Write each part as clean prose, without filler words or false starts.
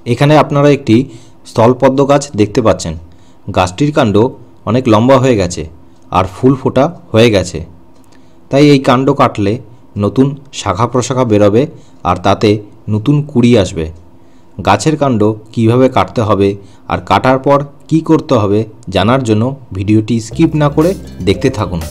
এখানে আপনারা একটি স্থলপদ্ম গাছ দেখতে পাচ্ছেন। গাছটির কাণ্ড অনেক লম্বা হয়ে গেছে আর ফুল ফোটা হয়ে গেছে। তাই এই কাণ্ড কাটলে নতুন শাখা প্রশাখা বেরোবে আর তাতে নতুন কুঁড়ি আসবে। গাছের কাণ্ড কিভাবে কাটতে হবে আর কাটার পর কি করতে হবে জানার জন্য ভিডিওটি স্কিপ না করে দেখতে থাকুন।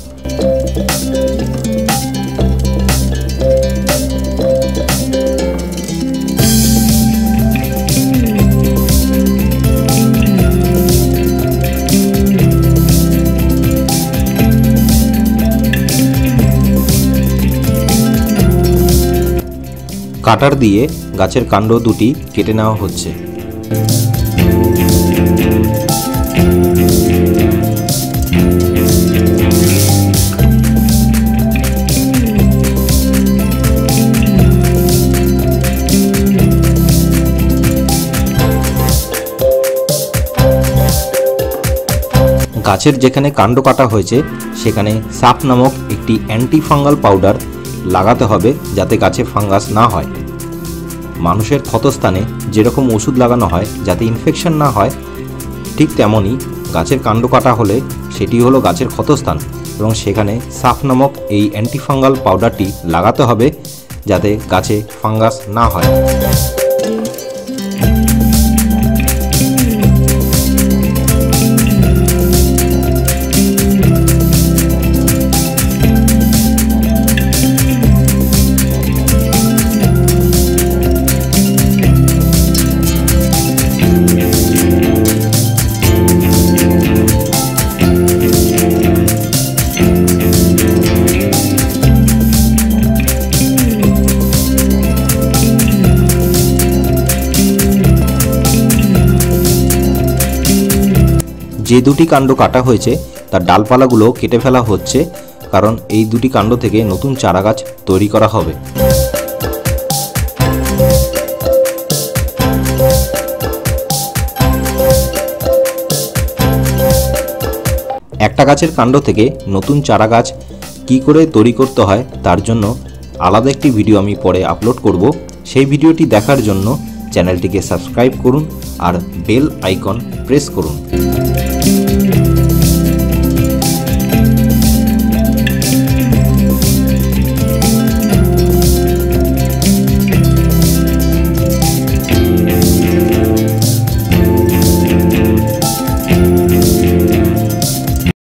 কাটার দিয়ে গাছের কাণ্ড দুটি কেটে নেওয়া হচ্ছে। গাছের যেখানে কাণ্ড কাটা হয়েছে সেখানে সাপ নামক একটি অ্যান্টি ফাঙ্গাল পাউডার লাগাতে হবে যাতে গাছে ফাঙ্গাস না হয়। মানুষের ক্ষতস্থানে যেরকম ওষুধ লাগানো হয় যাতে ইনফেকশন না হয়, ঠিক তেমনই গাছের কাণ্ড কাটা হলে সেটি হলো গাছের ক্ষতস্থান এবং সেখানে সাপ নামক এই অ্যান্টি ফাঙ্গাল পাউডারটি লাগাতে হবে যাতে গাছে ফাঙ্গাস না হয়। যে দুটি কাণ্ড কাটা হয়েছে তার ডালপালাগুলো কেটে ফেলা হচ্ছে, কারণ এই দুটি কাণ্ড থেকে নতুন চারা গাছ তৈরি করা হবে। একটা গাছের কাণ্ড থেকে নতুন চারা গাছ কী করে তৈরি করতে হয় তার জন্য আলাদা একটি ভিডিও আমি পরে আপলোড করব। সেই ভিডিওটি দেখার জন্য চ্যানেলটিকে সাবস্ক্রাইব করুন আর বেল আইকন প্রেস করুন।